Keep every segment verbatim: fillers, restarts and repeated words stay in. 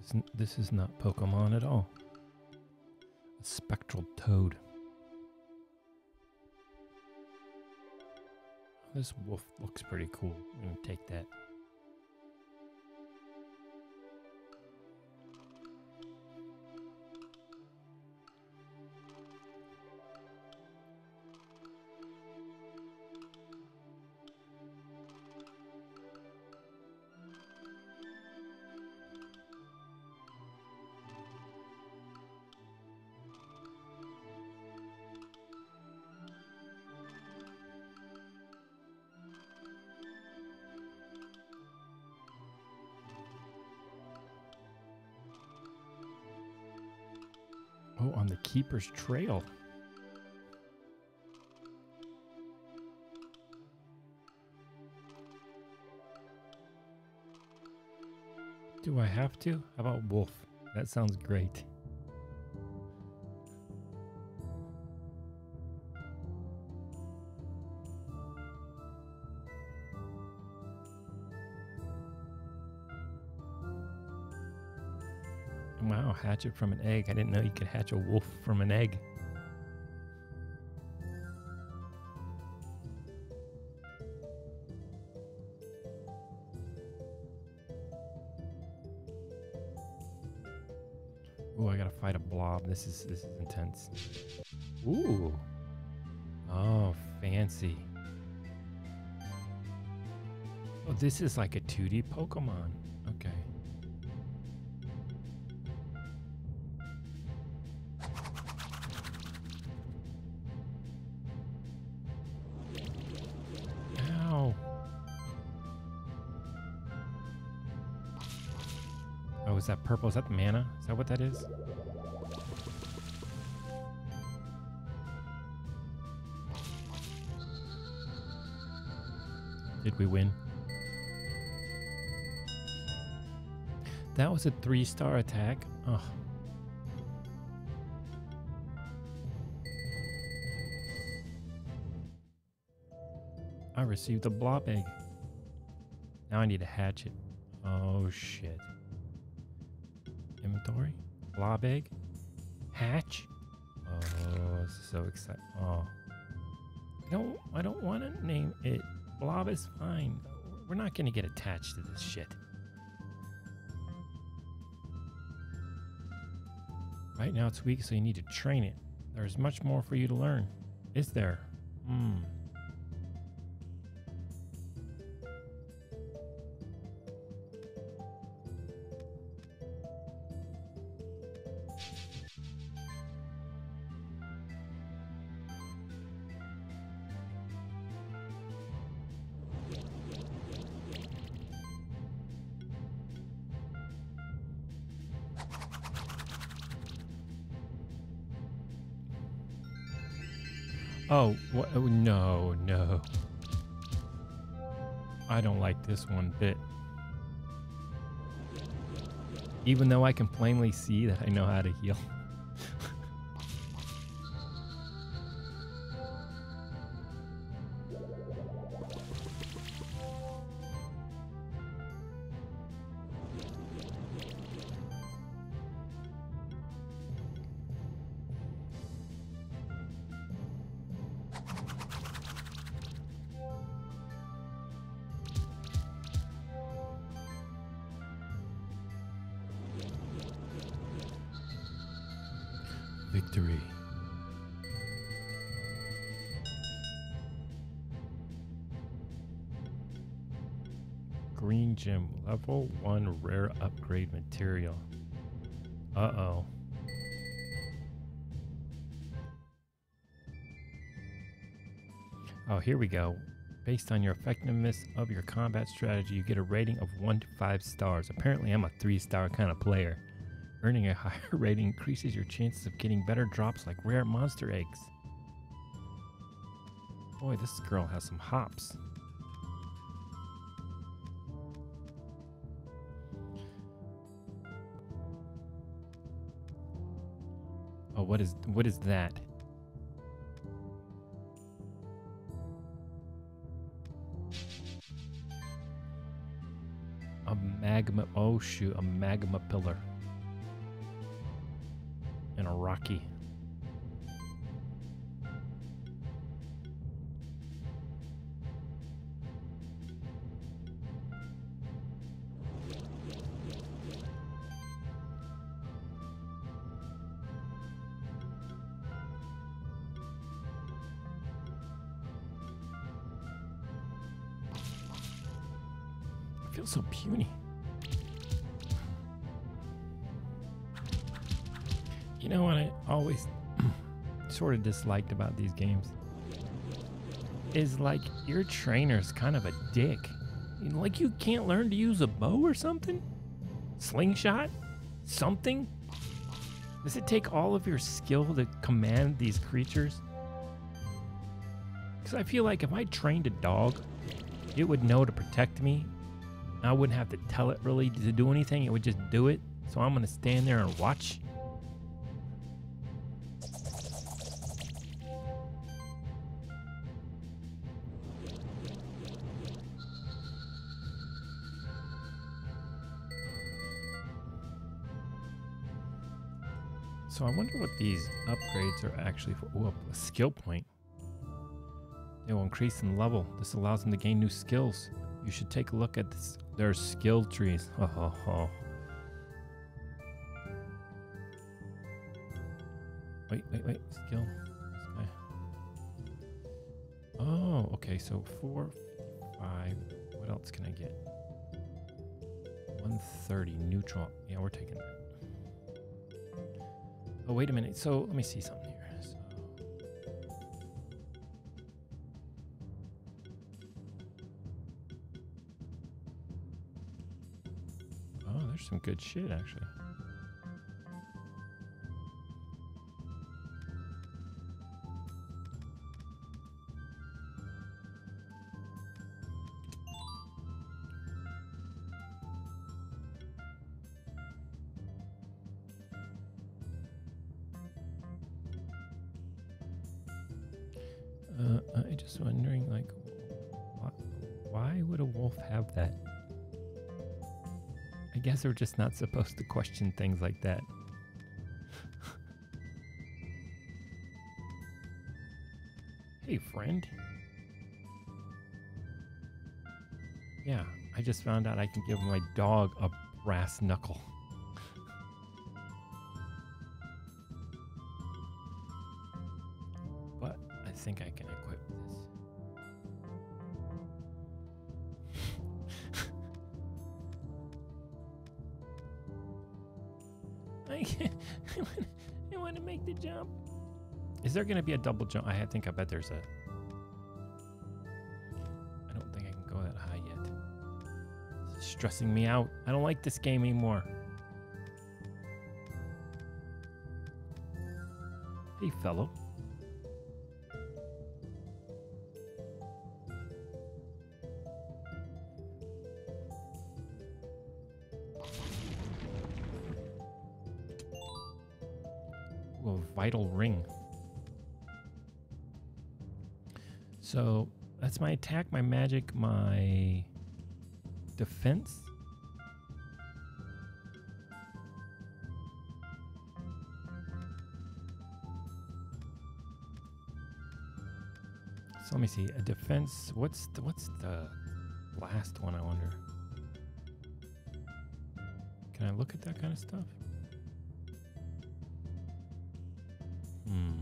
This, n- this is not Pokemon at all. A spectral toad. This wolf looks pretty cool. I'm gonna take that. Oh, on the Keeper's Trail. Do I have to? How about wolf? That sounds great. Wow, hatch it from an egg. I didn't know you could hatch a wolf from an egg. Ooh, I gotta fight a blob. This is this is intense. Ooh. Oh, fancy. Oh, this is like a two D Pokemon. Okay. Ow. Oh, is that purple? Is that the mana? Is that what that is? Did we win? That was a three-star attack. Oh. I received a blob egg. Now I need a hatchet. Oh shit. Inventory? Blob egg? Hatch? Oh, this is so exciting. Oh. I don't I don't want to name it. Blob is fine. We're not gonna get attached to this shit. Right now it's weak, so you need to train it. There's much more for you to learn. Is there? Hmm. Oh, what? Oh, no, no. I don't like this one bit. Even though I can plainly see that I know how to heal. Victory. Green gem, level one rare upgrade material. Uh-oh. Oh, here we go. Based on your effectiveness of your combat strategy, you get a rating of one to five stars. Apparently, I'm a three-star kind of player. Earning a higher rating increases your chances of getting better drops like rare monster eggs. Boy, this girl has some hops. Oh, what is what is that? A magma, oh shoot, a magma pillar. rocky. I feel so puny. You know what I always sort of disliked about these games is like your trainer's kind of a dick. You know, like you can't learn to use a bow or something? Slingshot? Something? Does it take all of your skill to command these creatures? Because I feel like if I trained a dog, it would know to protect me. I wouldn't have to tell it really to do anything. It would just do it. So I'm going to stand there and watch. So I wonder what these upgrades are actually for. Ooh, a skill point. They will increase in level. This allows them to gain new skills. You should take a look at this, their skill trees. Oh, oh, oh. Wait, wait, wait. Skill. This guy. Oh, okay. So four, five. What else can I get? one thirty neutral. Yeah, we're taking that. Oh, wait a minute. So let me see something here. So. Oh, there's some good shit, actually. Uh, I'm just wondering, like, why, why would a wolf have that? I guess we're just not supposed to question things like that. Hey, friend. Yeah, I just found out I can give my dog a brass knuckle. But I think I can equip this. I, I want to make the jump. Is there going to be a double jump? I think I bet there's a... I don't think I can go that high yet. This is stressing me out. I don't like this game anymore. Hey, fellow. A vital ring. So that's my attack, my magic, my defense. So let me see. A defense. What's the, what's the last one? I wonder. Can I look at that kind of stuff? Hmm.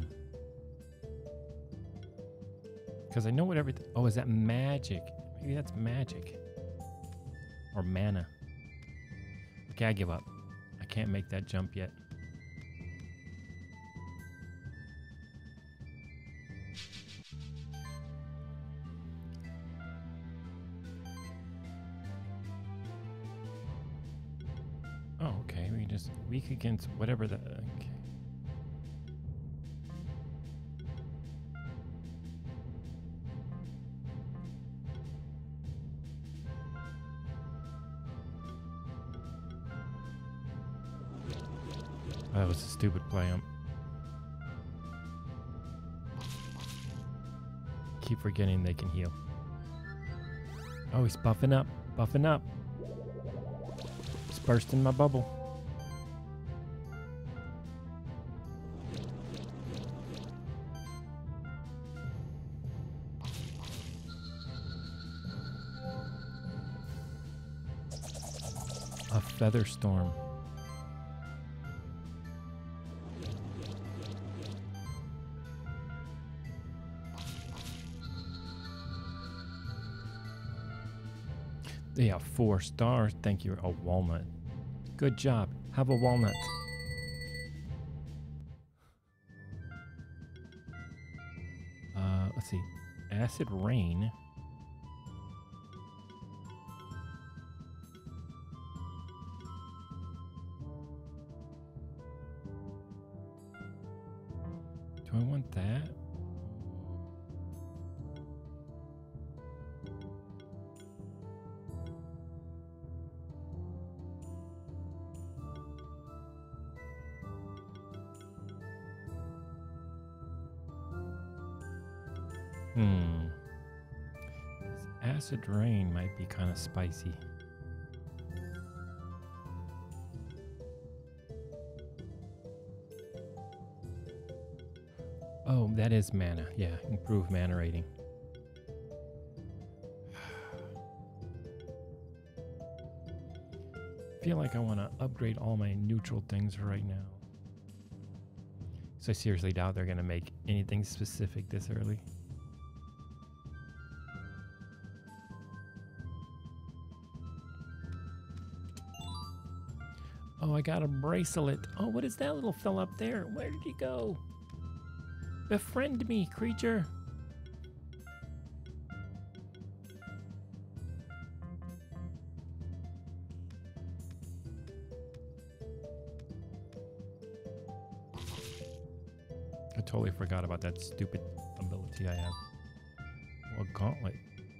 Because I know what everything... Oh, is that magic? Maybe that's magic. Or mana. Okay, I give up. I can't make that jump yet. Oh, okay. We just... Weak against whatever the... Okay. That was a stupid play. Um, keep forgetting they can heal. Oh, he's buffing up, buffing up. He's bursting my bubble. Feather Storm. They have four stars. Thank you. A walnut. Good job. Have a walnut. Uh, let's see. Acid Rain. Do I want that? Hmm. This Acid Rain might be kind of spicy. Oh, that is mana. Yeah, improve mana rating. I feel like I want to upgrade all my neutral things right now. So I seriously doubt they're going to make anything specific this early. Oh, I got a bracelet. Oh, what is that little fella up there? Where did he go? Befriend me, creature. I totally forgot about that stupid ability I have. Well, gauntlet.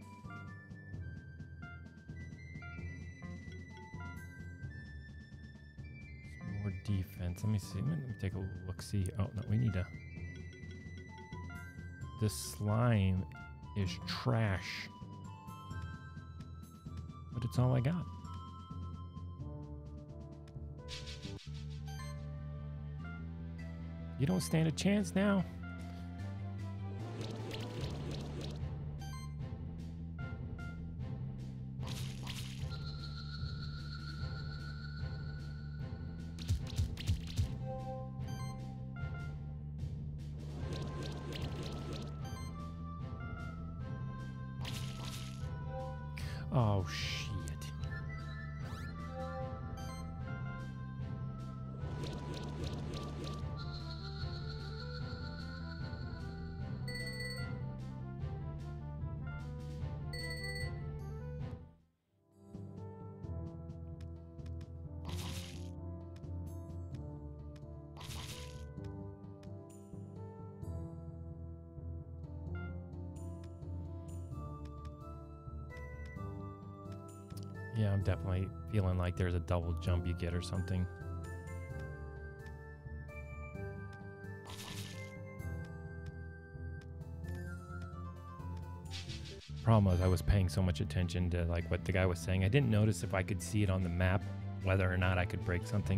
Some more defense. Let me see. Let me take a look. See. Oh no, we need a. This slime is trash, but it's all I got. You don't stand a chance now. Oh, shit. Yeah, I'm definitely feeling like there's a double jump you get or something. Problem was I was paying so much attention to like what the guy was saying. I didn't notice if I could see it on the map, whether or not I could break something.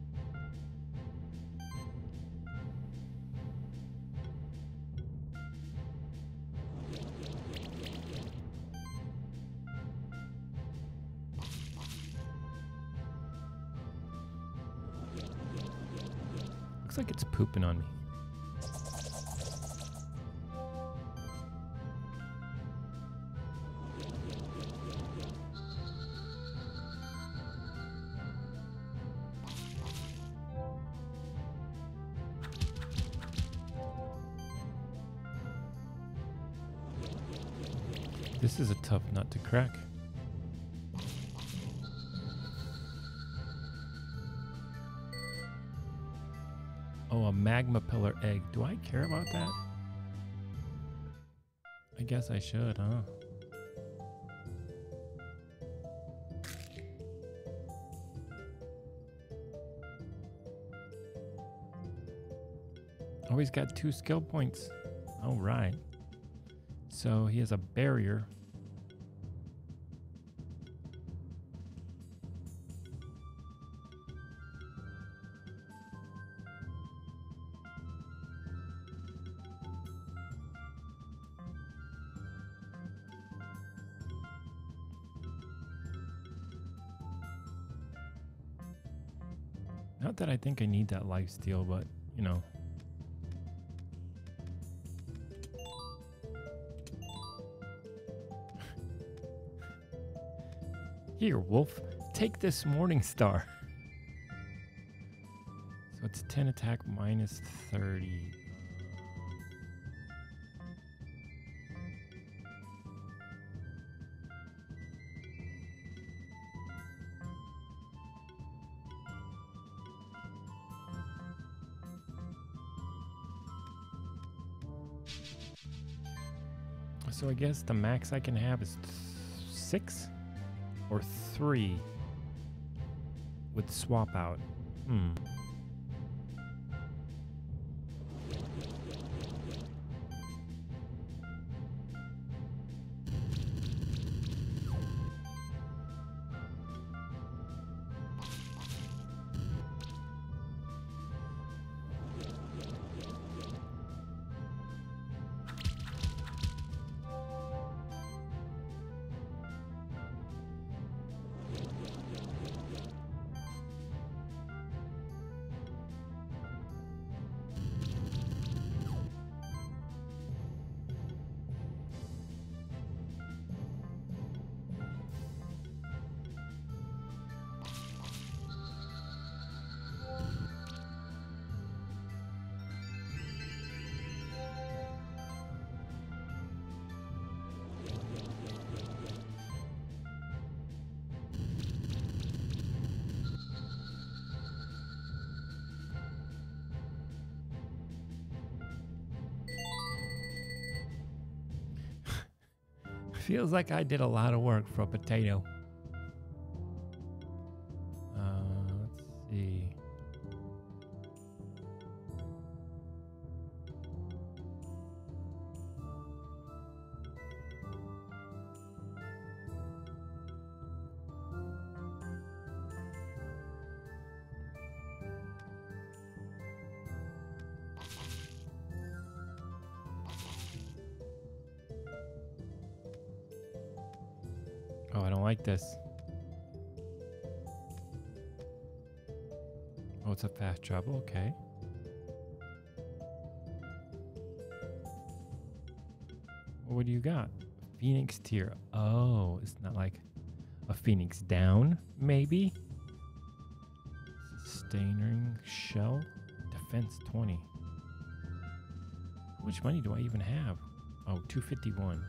Looks like it's pooping on me. This is a tough nut to crack. Oh, a magma pillar egg. Do I care about that? I guess I should, huh? Oh, he's got two skill points. All right. So he has a barrier. Not that I think I need that life steal, but you know. Here, wolf, take this morning star. So it's ten attack minus thirty. So I guess the max I can have is th six or three with swap out. Hmm. Feels like I did a lot of work for a potato. Uh, let's see. Oh, I don't like this. Oh, it's a fast travel. Okay. What do you got? Phoenix tier. Oh, it's not like a Phoenix down, maybe? Sustaining shell. Defense twenty. How much money do I even have? Oh, two fifty-one.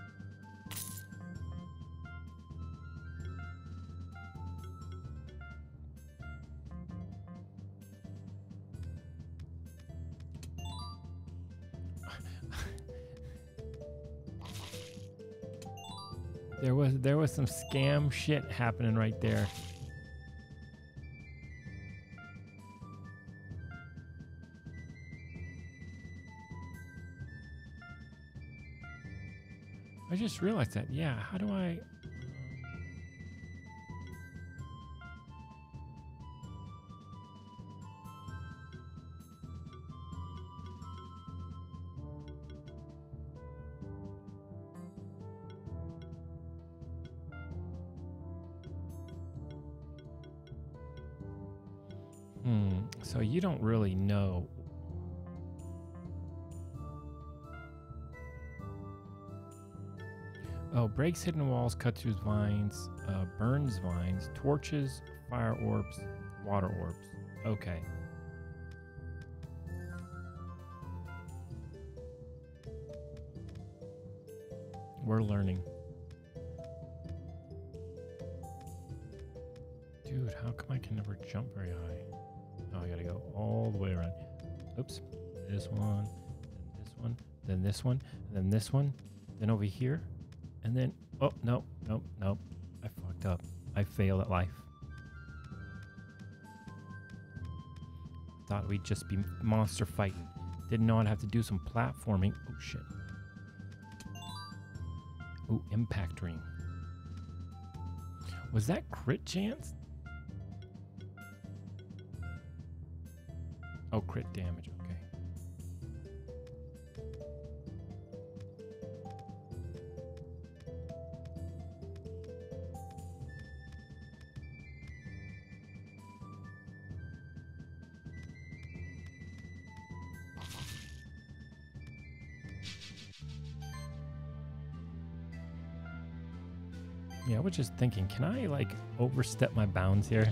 There was there was some scam shit happening right there. I just realized that. Yeah, how do I Hmm, so you don't really know. Oh, breaks hidden walls, cuts through vines, uh, burns vines, torches, fire orbs, water orbs. Okay. We're learning. Dude, how come I can never jump very high? Oh, I gotta go all the way around. Oops. This one, then this one, then this one, then this one, then over here, and then, oh, no, no, no. I fucked up. I failed at life. Thought we'd just be monster fighting. Didn't know I'd have to do some platforming. Oh, shit. Ooh, impact ring. Was that crit chance? Oh, crit damage, okay. Yeah, I was just thinking, can I like overstep my bounds here?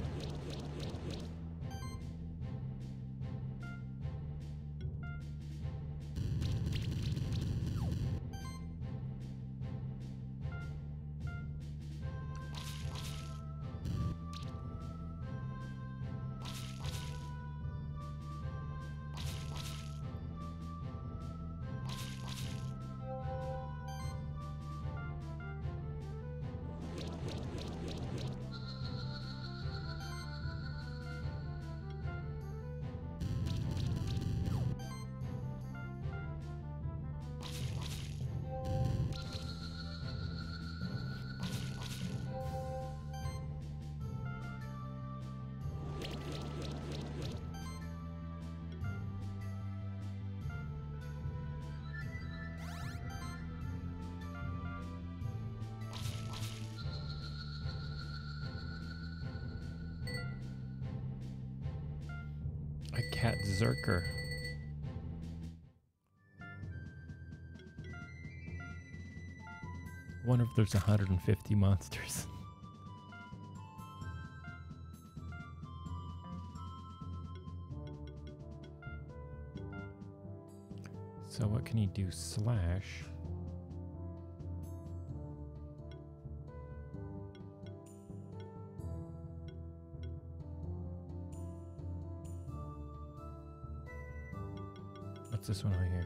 A cat zerker. Wonder if there's one hundred fifty monsters. So what can he do? Slash. What's this one right here?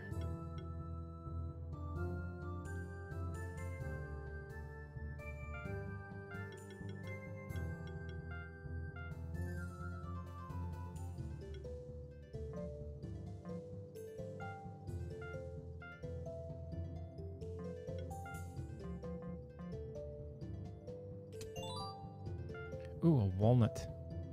Ooh, a walnut.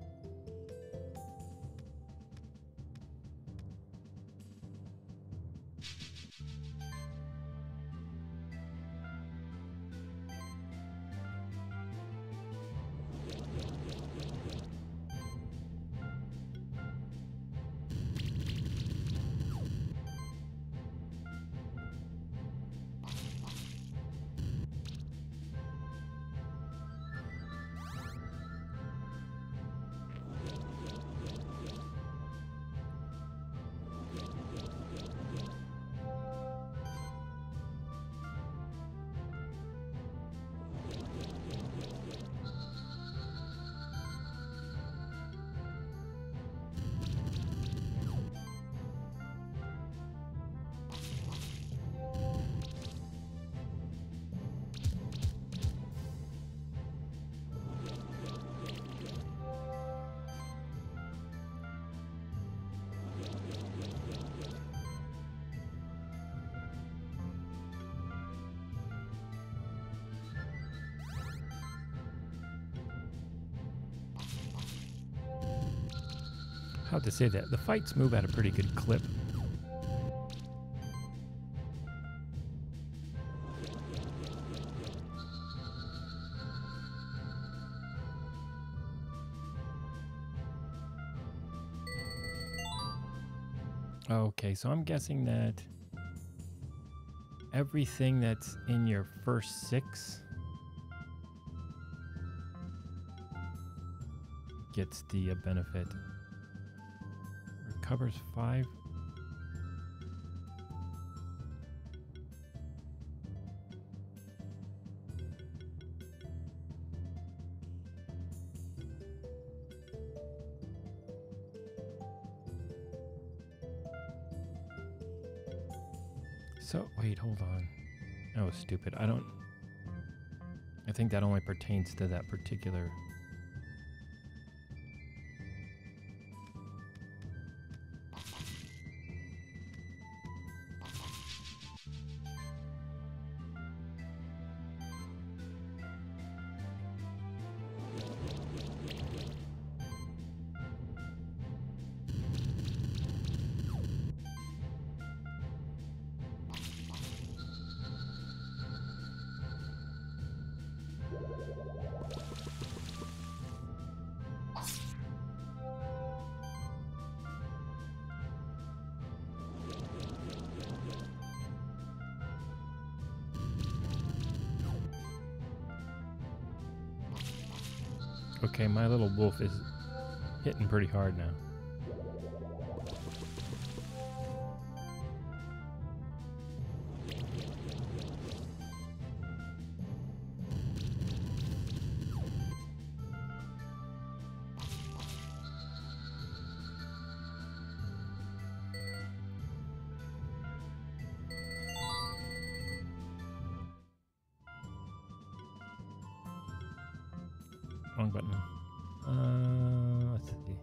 How to say that? The fights move at a pretty good clip. Okay, so I'm guessing that everything that's in your first six gets the uh, benefit. Recovers five. So, wait, hold on. That was stupid. I don't... I think that only pertains to that particular... Okay, my little wolf is hitting pretty hard now. Wrong button. Uh, let's see.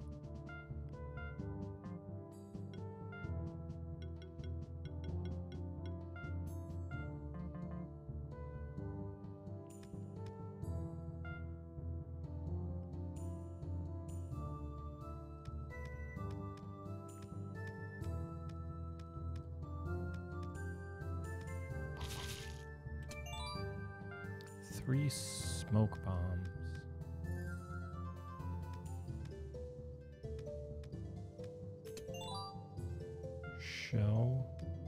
Three smoke bombs. Shell.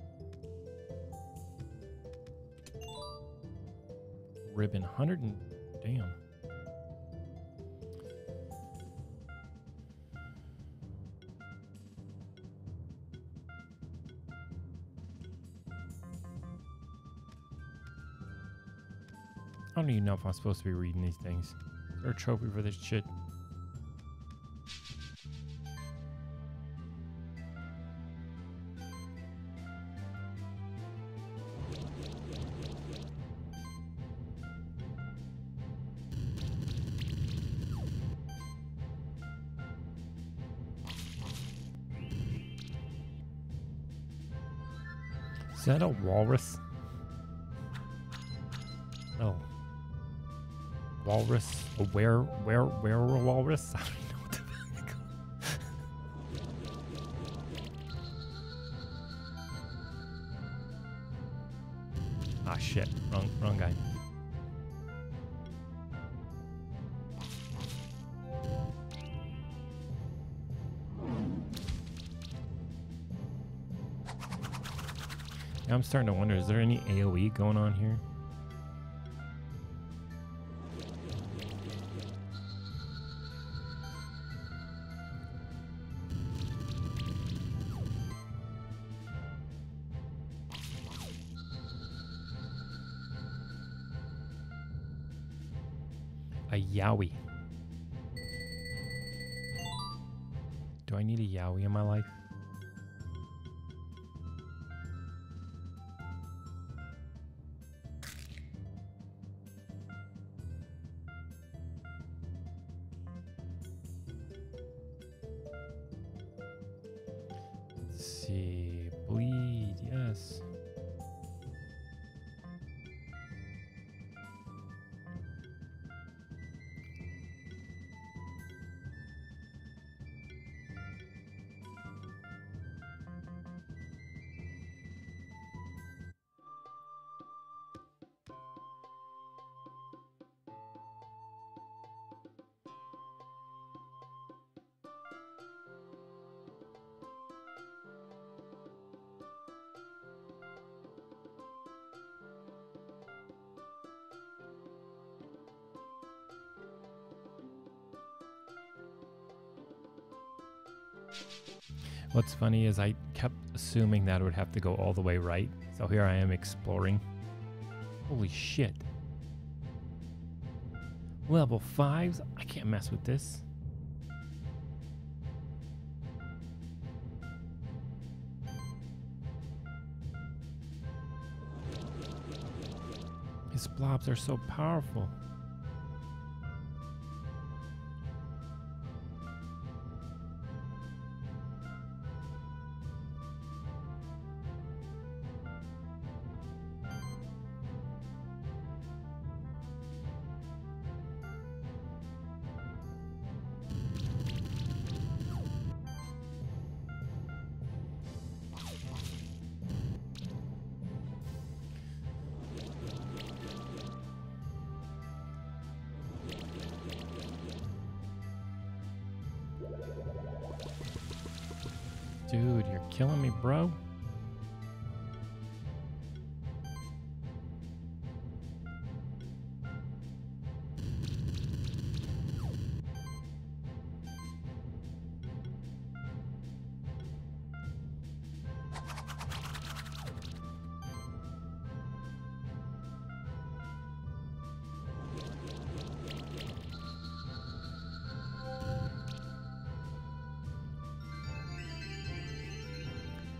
Ribbon. one hundred and... Damn. I don't even know if I'm supposed to be reading these things. Is there a trophy for this shit? Is that a walrus? Oh. Walrus? A where, where, where a walrus? I don't even know what the fuck. Ah, shit. Wrong, wrong guy. Now I'm starting to wonder, is there any A O E going on here? A Yowie. Do I need a Yowie in my life? Let's see. Bleed, yes. What's funny is I kept assuming that it would have to go all the way right. So here I am exploring. Holy shit. Level fives? I can't mess with this. His blobs are so powerful. Dude, you're killing me, bro.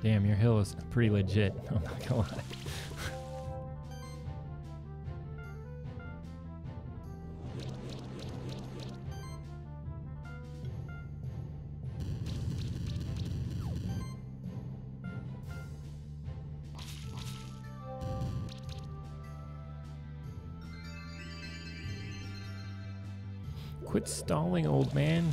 Damn, your hill is pretty legit. I'm not gonna lie. Quit stalling, old man.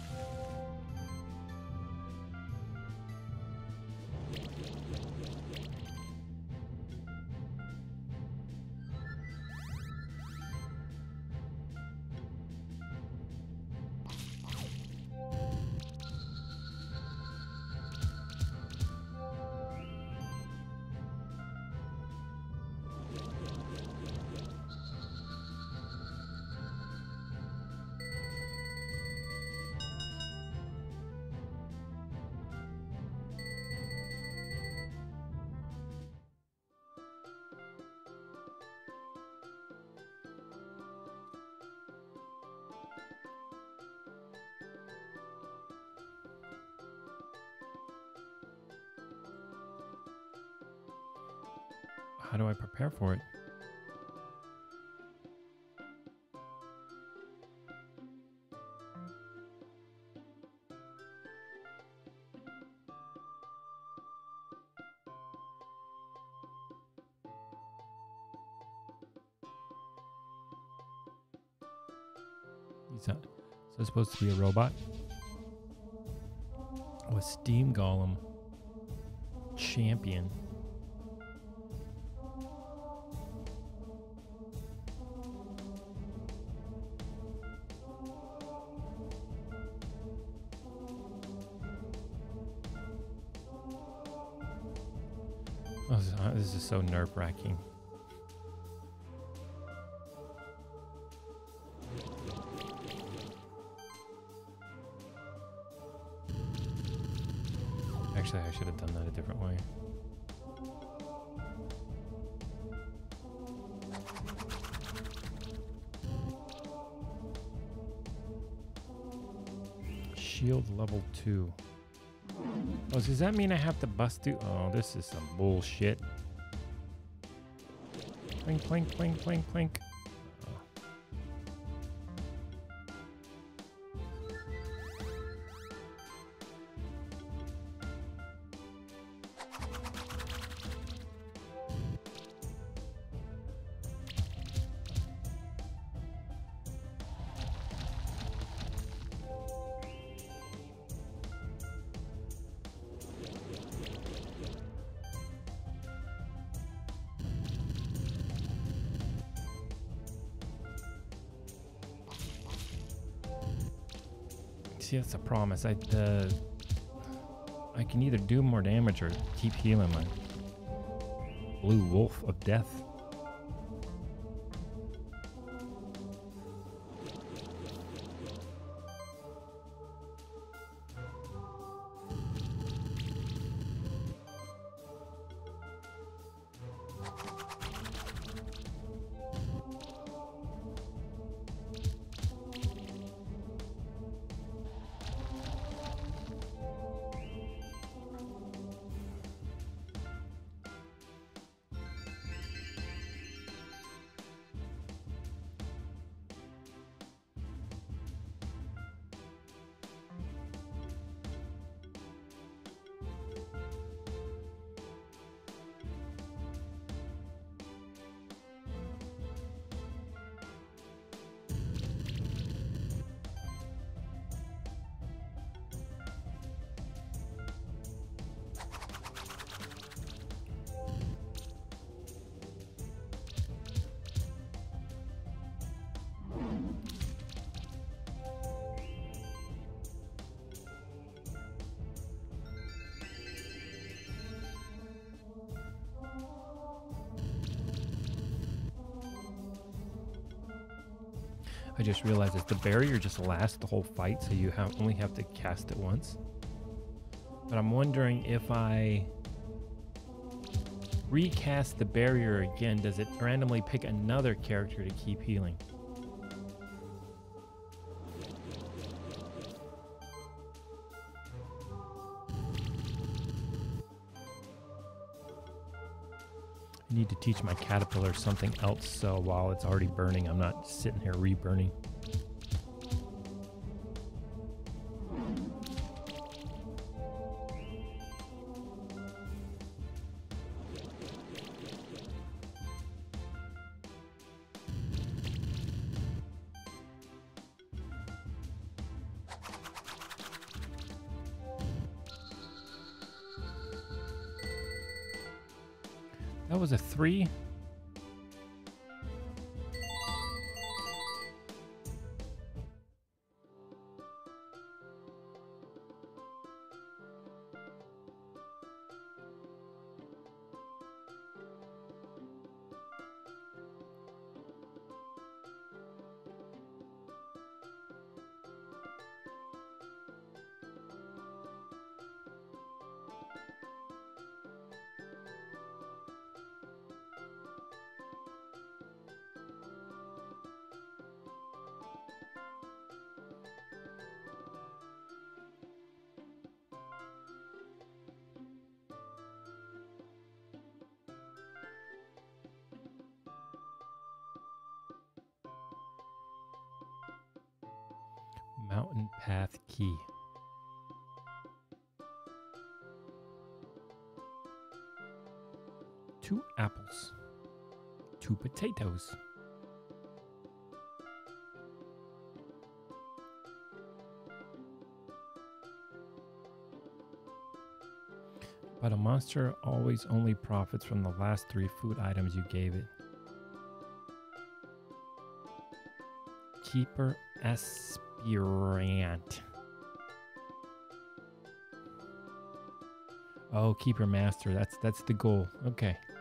How do I prepare for it? He's not, so it's supposed to be a robot? Oh, a steam golem champion. Oh, this is- uh, this is so nerve-wracking. Actually, I should have done that a different way. Shield level two. Oh, does that mean I have to bust through? Oh, this is some bullshit. Plink, plink, plink, plink, plink. Oh. See, that's a promise. I uh, I can either do more damage or keep healing my blue wolf of death. I just realized that the barrier just lasts the whole fight, so you have only have to cast it once. But I'm wondering if I recast the barrier again, does it randomly pick another character to keep healing? I need to teach my caterpillar something else, so while it's already burning, I'm not sitting here re-burning. That was a three. Mountain path key. Two apples. Two potatoes. But a monster always only profits from the last three food items you gave it. Keeper Aspirant. Oh, keeper master. That's that's the goal. Okay.